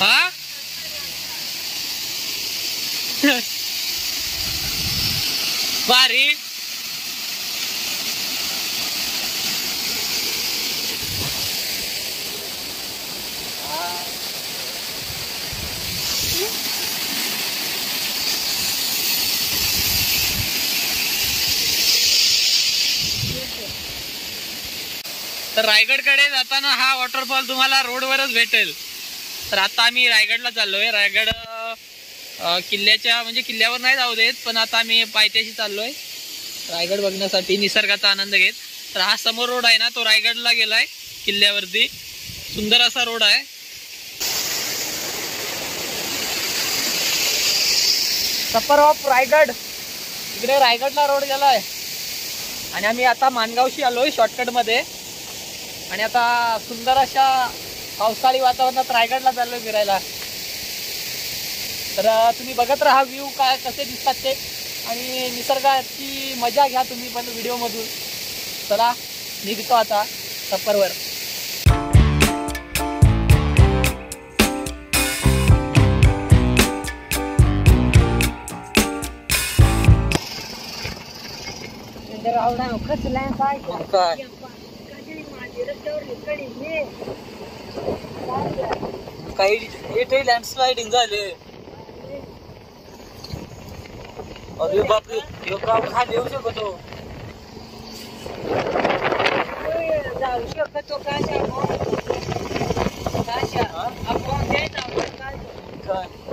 हा भारी. तर रायगडकडे जाताना हा वॉटरफॉल तुम्हाला रोडवरच भेटेल. तर आता आम्ही रायगडला चाललोय. रायगड किल्ल्याच्या म्हणजे किल्ल्यावर नाही जाऊ देत, पण आता आम्ही पायथ्याशी चाललोय रायगड बघण्यासाठी, निसर्गाचा आनंद घेत. तर हा समोर रोड आहे ना, तो रायगडला गेलाय किल्ल्यावरती. सुंदर असा रोड आहे. सफर ऑफ रायगड, इकडे रायगडला रोड गेलाय. आणि आम्ही आता माणगावशी आलोय शॉर्टकट मध्ये. आणि आता सुंदर अशा पावसाळी वातावरणात रायगडला चाललोय फिरायला. तर तुम्ही बघत राहा व्ह्यू काय कसे दिसतात ते, आणि निसर्गाची मजा घ्या तुम्ही पण व्हिडिओ मधून. चला निघतो आता सफरवर. काही लँडस्लाइडिंग झाले. अरे बापरे, खाली येऊ शकतो. जाऊ शकतो का?